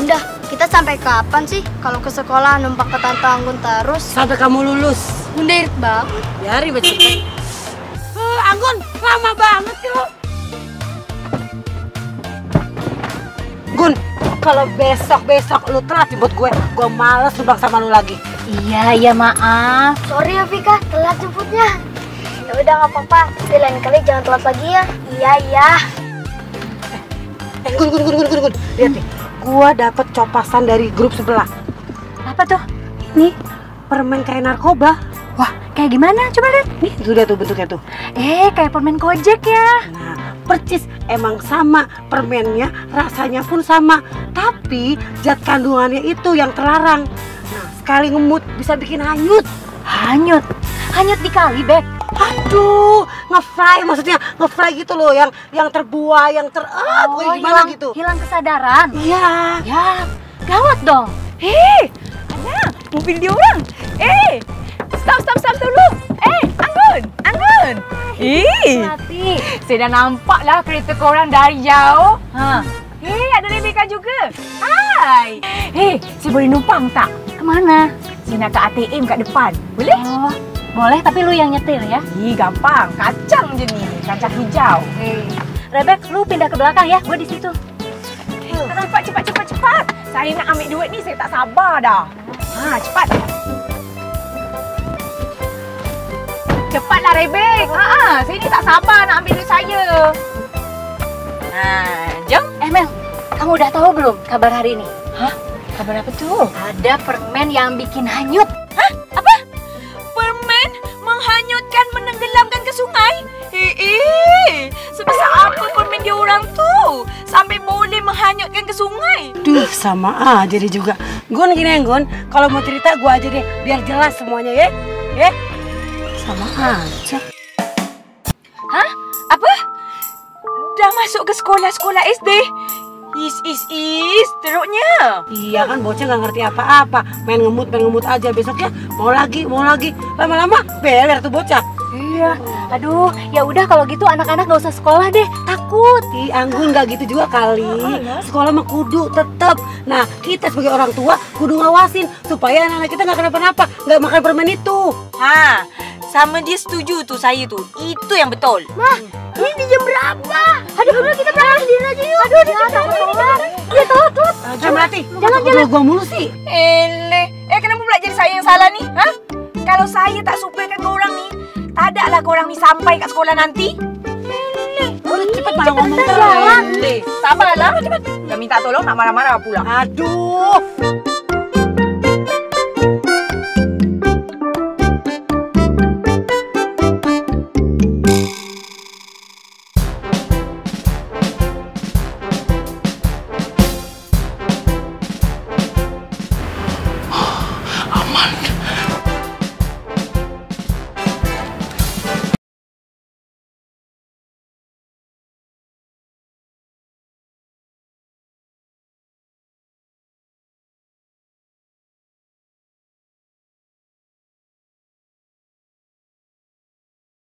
Bunda, kita sampai kapan sih kalau ke sekolah numpak ke Tante Anggun terus? Sampai kamu lulus. Bunda irit banget. Ya ribet sekali. Anggun, lama banget sih lo. Gun, kalau besok lu telat jemput gue males numpang sama lu lagi. Iya maaf. Sorry ya Vika, telat jemputnya. Ya udah nggak apa-apa, tapi lain kali jangan telat lagi ya. Iya. Gun. Lihat nih, gue dapet copasan dari grup sebelah. Apa tuh? Ini permen kayak narkoba. Wah, kayak gimana? Coba lihat. Nih, sudah tuh bentuknya tuh. Kayak permen Gojek ya. Nah, percis emang sama permennya, rasanya pun sama. Tapi zat kandungannya itu yang terlarang. Nah, sekali ngemut bisa bikin hanyut. Hanyut di kali, Bek. Aduh, ngefly maksudnya ngefly gitu loh, yang terbuai, yang gimana gitu. Hilang kesadaran. Iya. Ya, gawat dong. Ana, mobil dia orang. Stop dulu. Anggun. Mati. Saya dah nampak lah kereta korang dari jauh. Ada Rebecca juga. Hai. Saya boleh numpang tak? Kemana? Saya nak ke ATM kat depan. Boleh? Oh, boleh, tapi lu yang nyetir ya. Gampang. Kacang je ni. Kacang hijau. Rebek, lu pindah ke belakang ya. Gue di situ. Cepat. Saya nak ambil duit ni, saya tak sabar dah. Cepat. Cepatlah Rebek. Saya ni tak sabar nak ambil duit saya. Jom. Mel, kamu udah tahu belum kabar hari ini? Kabar apa tu? Ada permen yang bikin hanyut. Apa? Permen menghanyutkan, menenggelamkan ke sungai? Sebesar apa permen dia orang tu? Sampai boleh menghanyutkan ke sungai? Duh, sama aja dia juga. Gun, gini Gun, kalau mau cerita gue aja deh, biar jelas semuanya ya. Sama aja. Apa? Dah masuk ke sekolah SD? Teruknya. Iya kan, bocah nggak ngerti apa-apa, main ngemut aja. Besoknya mau lagi, lama-lama beler tuh bocah. Iya. Aduh, ya udah kalau gitu anak-anak gak usah sekolah deh, takut. Anggun nggak gitu juga kali. Sekolah mah kudu tetep. Nah, kita sebagai orang tua kudu ngawasin supaya anak-anak kita nggak kenapa-napa, nggak makan permen itu. Sama dia setuju tuh saya tuh. Itu yang betul. Mah, ini di jam berapa? Aduh, udah kita berangkat sendiri aja yuk. Aduh, dia telat. Melati, jangan gua mulu sih. Kenapa pula jadi saya yang salah nih? Kalau saya tak supirkan korang nih, tak ada lah korang ni sampai kat sekolah nanti. Udah cepet malah ngomong jalan. Sabarlah, cepat. Dah minta tolong nak marah-marah pula. Aduh. Aman.